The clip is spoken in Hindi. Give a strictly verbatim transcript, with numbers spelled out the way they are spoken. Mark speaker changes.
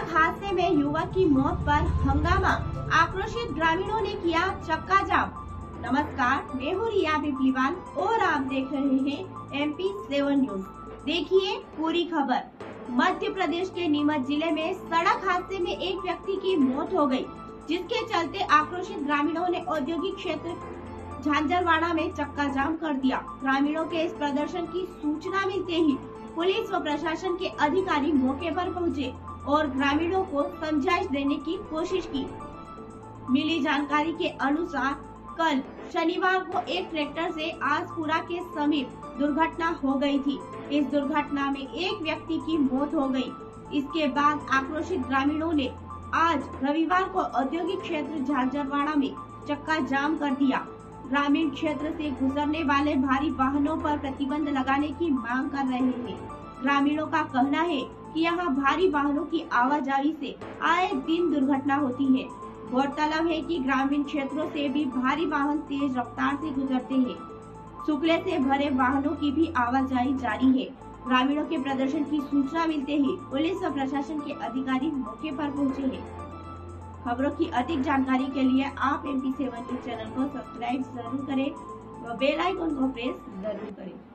Speaker 1: सड़क हादसे में युवक की मौत पर हंगामा, आक्रोशित ग्रामीणों ने किया चक्का जाम। नमस्कार, मैं हूँ रिया बिप्लीवाल और आप देख रहे हैं एम पी सेवन न्यूज। देखिए पूरी खबर। मध्य प्रदेश के नीमच जिले में सड़क हादसे में एक व्यक्ति की मौत हो गई, जिसके चलते आक्रोशित ग्रामीणों ने औद्योगिक क्षेत्र झांझरवाड़ा में चक्का जाम कर दिया। ग्रामीणों के इस प्रदर्शन की सूचना मिलते ही पुलिस व प्रशासन के अधिकारी मौके पर पहुंचे और ग्रामीणों को समझाइश देने की कोशिश की। मिली जानकारी के अनुसार कल शनिवार को एक ट्रैक्टर से आसपुरा के समीप दुर्घटना हो गई थी। इस दुर्घटना में एक व्यक्ति की मौत हो गई। इसके बाद आक्रोशित ग्रामीणों ने आज रविवार को औद्योगिक क्षेत्र झांझरवाड़ा में चक्का जाम कर दिया। ग्रामीण क्षेत्र से गुजरने वाले भारी वाहनों पर प्रतिबंध लगाने की मांग कर रहे हैं। ग्रामीणों का कहना है कि यहाँ भारी वाहनों की आवाजाही से आए दिन दुर्घटना होती है। गौरतलब है कि ग्रामीण क्षेत्रों से भी भारी वाहन तेज रफ्तार से गुजरते हैं। शुक्ले से भरे वाहनों की भी आवाजाही जारी है। ग्रामीणों के प्रदर्शन की सूचना मिलते ही पुलिस और प्रशासन के अधिकारी मौके पर पहुंचे हैं। खबरों की अधिक जानकारी के लिए आप M P seven news channel को सब्सक्राइब जरूर करें व बेल आइकन को प्रेस जरूर करें।